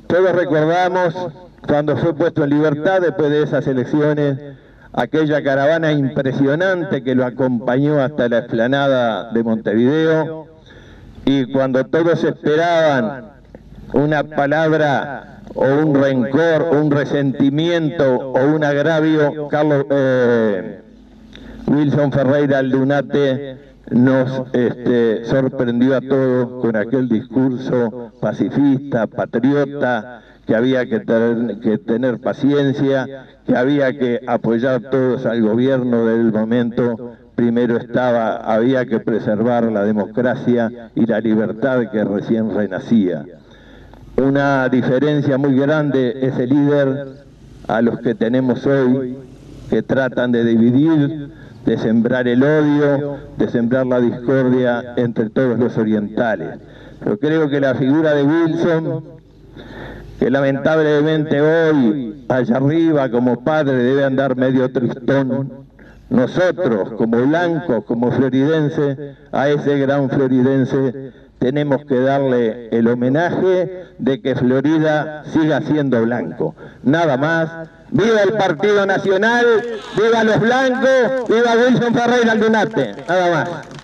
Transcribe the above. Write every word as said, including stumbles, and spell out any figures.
Todos recordamos cuando fue puesto en libertad después de esas elecciones, aquella caravana impresionante que lo acompañó hasta la explanada de Montevideo, y cuando todos esperaban una palabra o un rencor, o un resentimiento o un agravio, Carlos eh, Wilson Ferreira Aldunate nos este, sorprendió a todos con aquel discurso pacifista, patriota, que había que tener, que tener paciencia, que había que apoyar todos al gobierno del momento. Primero estaba, había que preservar la democracia y la libertad que recién renacía. Una diferencia muy grande ese líder a los que tenemos hoy, que tratan de dividir, de sembrar el odio, de sembrar la discordia entre todos los orientales. Yo creo que la figura de Wilson, que lamentablemente hoy, allá arriba, como padre, debe andar medio tristón, nosotros, como blancos, como floridenses, a ese gran floridense, tenemos que darle el homenaje de que Florida siga siendo blanco. Nada más. ¡Viva el Partido Nacional! ¡Viva los blancos! ¡Viva Wilson Ferreira Aldunate! Nada más.